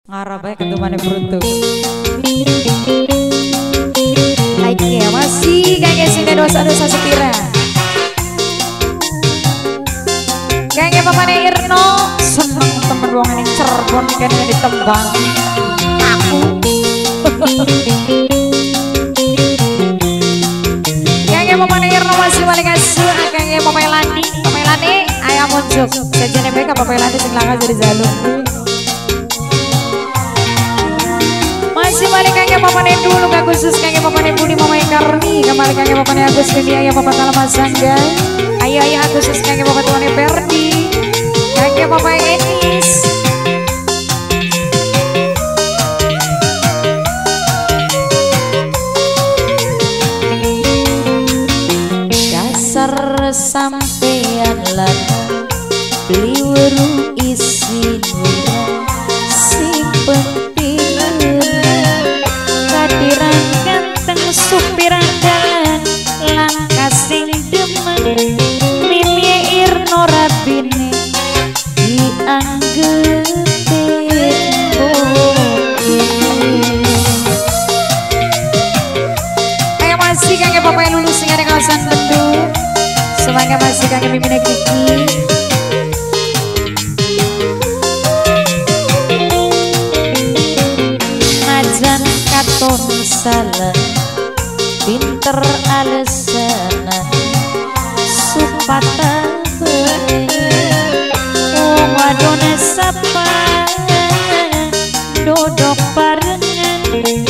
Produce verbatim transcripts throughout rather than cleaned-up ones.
Ngarap aja ketumane beruntung. Oke, masih kayak sini dosa-dosa sepira. Kayak papane Irno seneng temen wong ning Cirebon kene ditembang. Aku. Kayak papane Irno masih balik asu, kayak papane Lani, papane Lani ayam muncul. Sejane bae ka papane Lani sing langka jadi jalur. Masih balik kayak papane dulu gak khusus kayak papane Budi Mama Karni kembali kayak papane Agus Dewi ayah papa Kalamasangga ayah ayah khusus kayak papa tuane Perdi kayak papa Enis dasar sampean lana beli warung isi nura sing penting kadiran ganteng supir andalan langkah sing demen mimie Irno Rabine dianggep ayo masih kakek bapak yang lulus sing ada kawasan Bendung semuanya masih kakek mimine Kiki najan katon salah pinter alesanan supata wong wadone sapa dodok barengan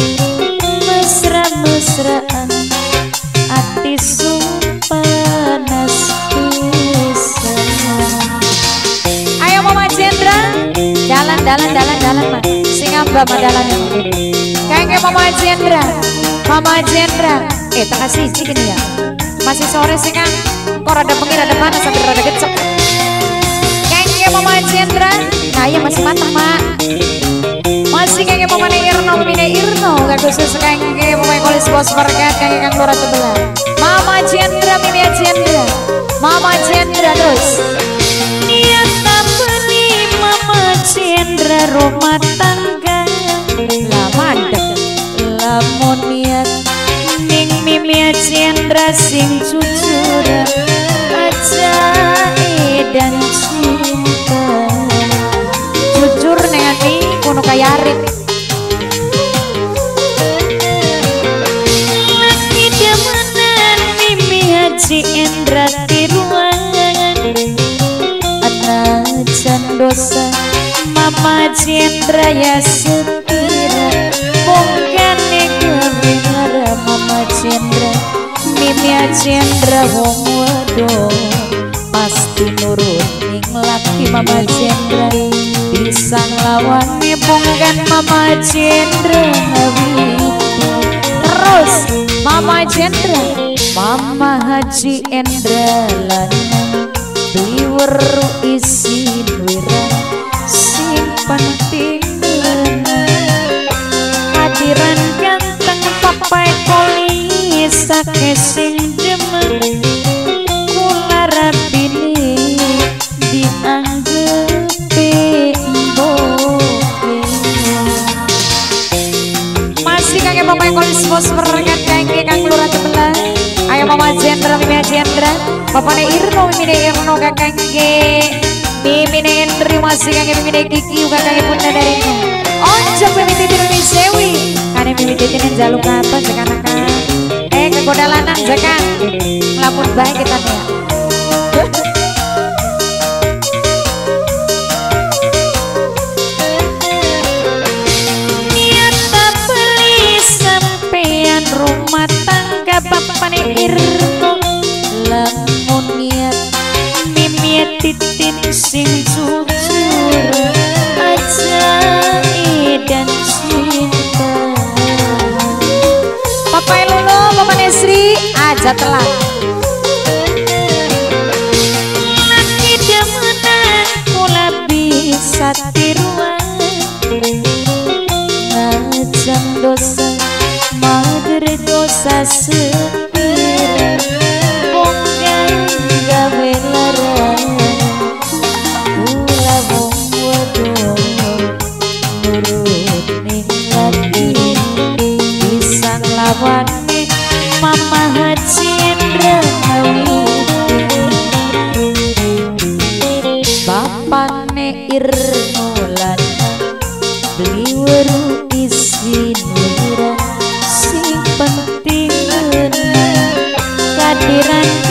mesra-mesraan ati sumpanas pisan ayo Mama Jendra dalan dalan dalan dalan mah sing amba madalan kayak Mama Jendra Mama Jendra eh tak kasih izin ya masih sore sih kan kok rada pengir rada panas sampai rada gecek kayak Mama Jendra nah iya masih matang mak masih kayak Mama Irno Mine Irno gak khusus kayak Mama Kolis Bos Berkat kayak Kang Lura Tebelah Mama Jendra Mine Jendra Mama Jendra terus niat tak beli Mama Jendra rumah tangga lah mandek lamun niat ning Mimi Jendra sing jujur aja dan cinta jujur dengan mi kuno kayarit lagi demenan Mimi Jendra tiruan anak dosa Mama Jendra ya sepira bongkane kebenar Mama Jendra Mimi Jendra wong wado pasti nurut ning laki Mama Jendra bisa nglawan bongkan Mama Jendra terus Mama Jendra Mama Haji Endra lanang beli weru isi wira sing penting hadiran ganteng papai Kolis sake sing demen kula Rabine dianggep mboke masih kakek papai Kolis Bos Berkat kakek Kang Lura Tebelah ayo Mama Jendra Mimi Jendra Bapaknya Irno Mimine Irno kakek Mimine Endri masih kakek Mimine Kiki kakek Bunda darinya Ojok Mimi Titin Mimi Sewi karena Mimi Titin yang jaluk kapan sekarang eh kegoda lanang jakan ngelamun baik kita nih niat tak beli sampean rumah tangga Bapaknya Irno lamun niat Mimi Titin sing jujur aja dan cinta Papa Lulu, Papa Nesri aja telat lagi demenan kula bisa tiruan ngajang dosa mager dosa sepira bongkang gawe larang kula wong wedo nurut ning lati pisang lawane Mama Haji Indrawi bapane Irmulan beli weru isi nuran sing penting kehadiran